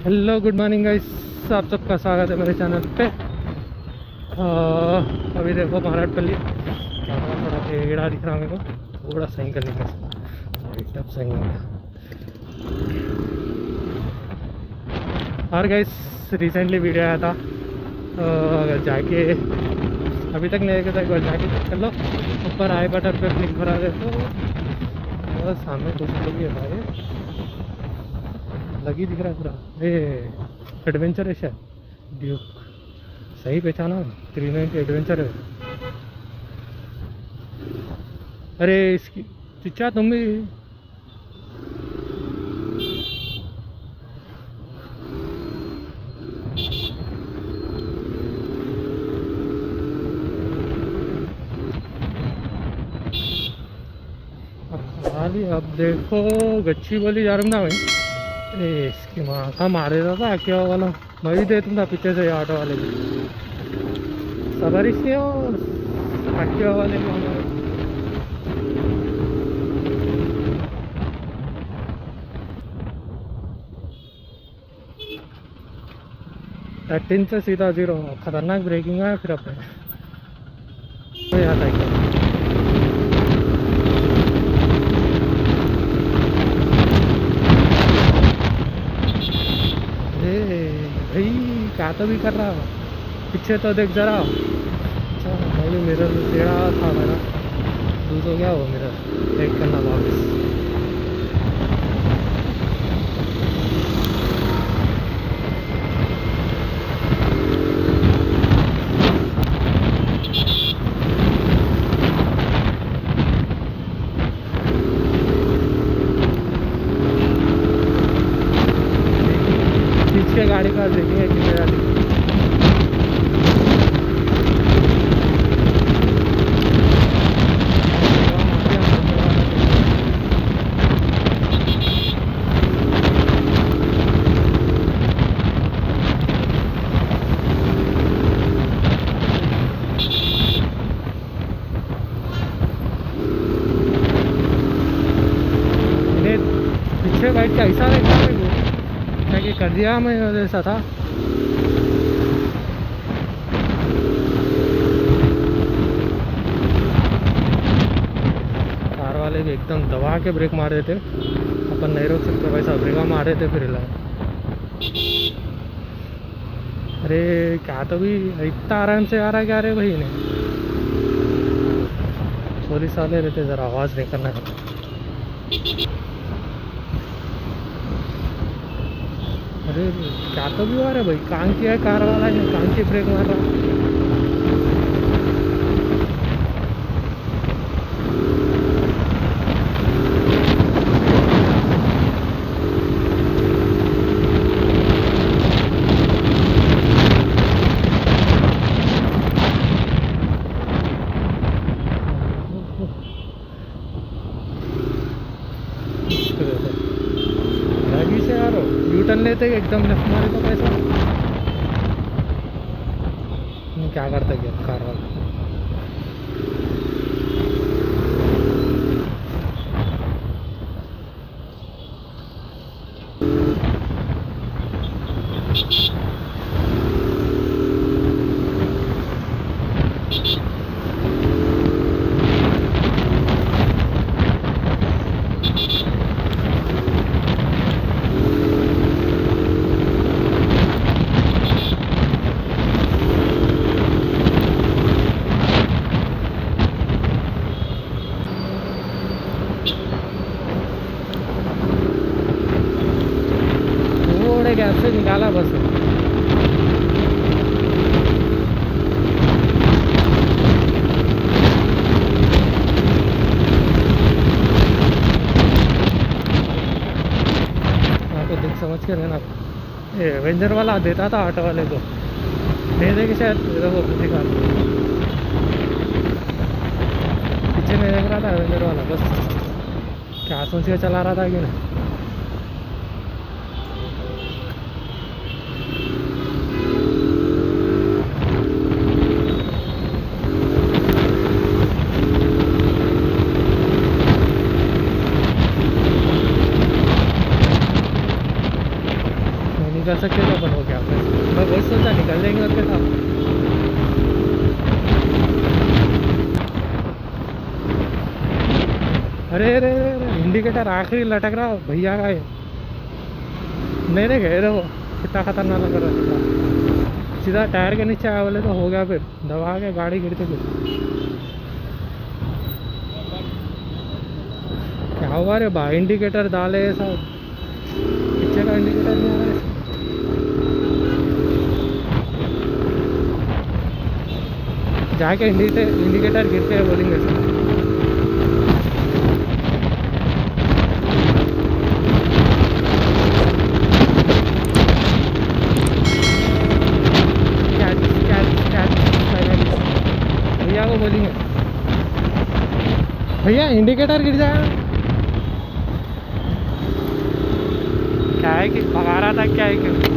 Hello good morning guys, आप सबका स्वागत है मेरे चैनल पे। अभी देखो महाराजपल्ली थोड़ा टेढ़ा दिख रहा है मेरे को, थोड़ा सही करने का एकदम सही हो गया। और गाइस रिसेंटली वीडियो आया था, अगर जाके अभी तक नहीं गया, एक बार जाके चेक कर लो। ऊपर आई बटन पे क्लिक करा दे तो सामने कुछ तो भी है, लगी दिख रहा है पूरा। ये एडवेंचर है शायद, ड्यूक सही पहचाना, 390 एडवेंचर है। अरे इसकी चिच्चा तुम भी खाली। अब देखो गच्छी बोली जा रहा भाई, इसकी माँ का मारे था एक्टिवा वाला। मैं भी देता था पीछे से ऑटो वाले भी सबर इसलिए और एक्टिवा वाले को 13 से सीधा 0। खतरनाक ब्रेकिंग है फिर अपने तो याद है क्या। भाई क्या तो भी कर रहा, पीछे तो देख जरा। अच्छा मैं भी मिरर टेढ़ा था मेरा, दूर हो गया वो मिरर, देख करना वापस। पीछे गाड़ी का देखेंगे कितने गाड़ी। पीछे बैठ के ऐसा रहता है क्या कि कर दिया मैं ऐसा था। कार वाले भी एकदम दबा के ब्रेक मार देते, अपन नहीं रोक सकते वैसा ब्रेक मार देते फिर हिला। अरे क्या तो भी इतना आराम से आ रहा है क्या रे भाई ने। पुलिस वाले रहते ज़रा आवाज़ नहीं करना है। अरे क्या तो भी हो रहा है भाई, कान की है कार वाला है, कान की ब्रेक मार रहा। लगी से यार यू टर्न लेते एकदम लेफ्ट मारे तो कैसा क्या करता है कार वाला। गैप से निकाला बस। आपको देख समझ के रहना। ये एवेंजर वाला देता था ऑटो वाले को, दे दे के शायद वो दिखा पीछे नहीं देख रहा था एवेंजर वाला, बस क्या सोच के चला रहा था कि ना। निकल सकते तो अपन हो गया। मैं वही सोचा निकल जाएंगे उसके साथ। अरे अरे अरे इंडिकेटर आखिरी लटक रहा भैया का ये। नहीं नहीं गए वो कितना खतरनाक लग रहा था। सीधा टायर के नीचे आया बोले तो हो गया, फिर दबा के गाड़ी गिरती। फिर क्या हुआ रे भाई, इंडिकेटर डाले सब, पीछे का इंडिकेटर नहीं आ रहा है। जाके इंडिकेटर गिरते हैं बोलेंगे सर। भैया को बोलेंगे भैया इंडिकेटर गिर जाएगा। क्या है कि भगा रहा था, क्या है कि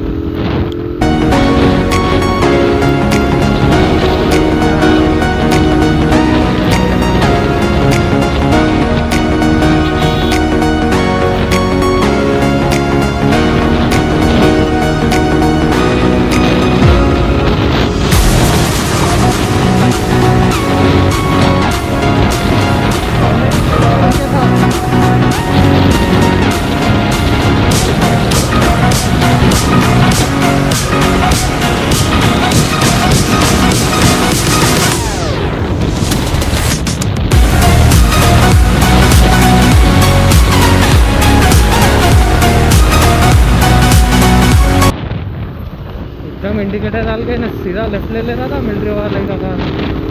एकदम इंडिकेटर डाल के ना सीधा लेफ्ट ले रहा था मिलिट्री वाले का कार।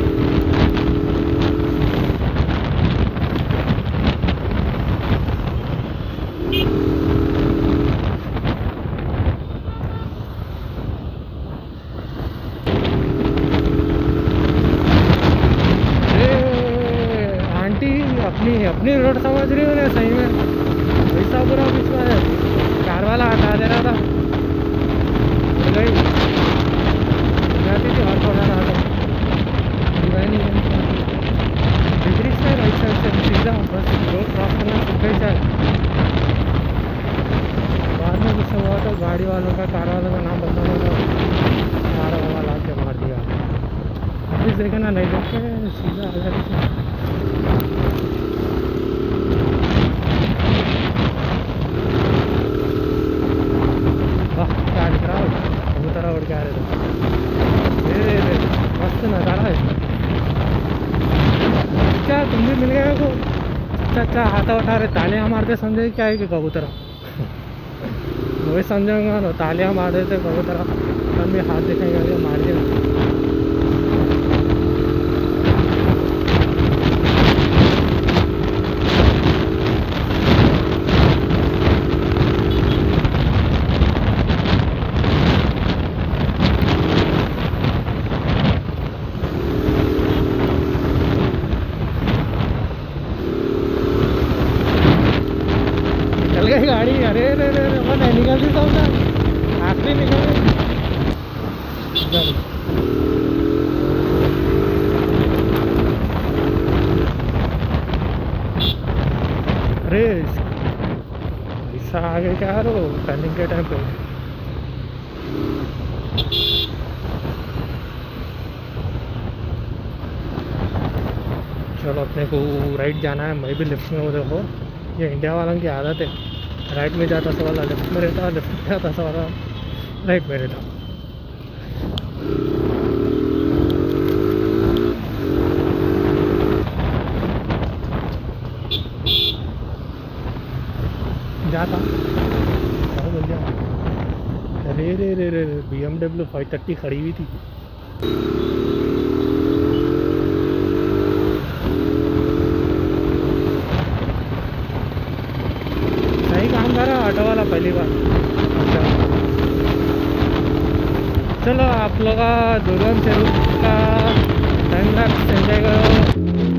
आंटी अपनी रोड समझ रही हो ना, सही में वैसा बुरा पिछला है। कार वाला हटा दे रहा था, गई जाती थी और थोड़ा रहा था नहीं डिग्री से राइट साइड से सीधा बस रोड क्रॉस करना सीख गई शायद। बाद में गुस्सा हुआ तो गाड़ी वालों का, कार वालों का नाम बताना था, कार वाला ला के मार दिया। अभी देखे ना, नहीं देखे सीधा आ जाती। उड़ के आ रहे थे, मस्त नज़ारा है। क्या तुम भी मिल गए को? अच्छा अच्छा हाथा उठा रहे, तालियां मारते समझे क्या है कि कबूतरा। वही समझूंगा ना, तालियां मार देते कबूतरा, हम भी हाथ दिखाएंगे मार दिया। गाड़ी अरे अरे अरे वो नहीं निकलती सब ना, आखिरी निकल गई। अरे ऐसा आगे क्या यार, वो टर्निंग के टाइम पे चलो अपने को राइट जाना है। मैं भी लेफ्ट में हूँ। देखो ये इंडिया वालों की आदत है, राइट में जाता सवाल लेफ्ट में रहता, लेफ्ट में जाता सवाल राइट में रहता। जाता क्या बोल गया। अरे रे रे रे BMW 530 खड़ी हुई थी। ऑटो वाला पहली बार। अच्छा चलो आप लोग दुर्गम से का टाइम लैप्स एंजॉय करो।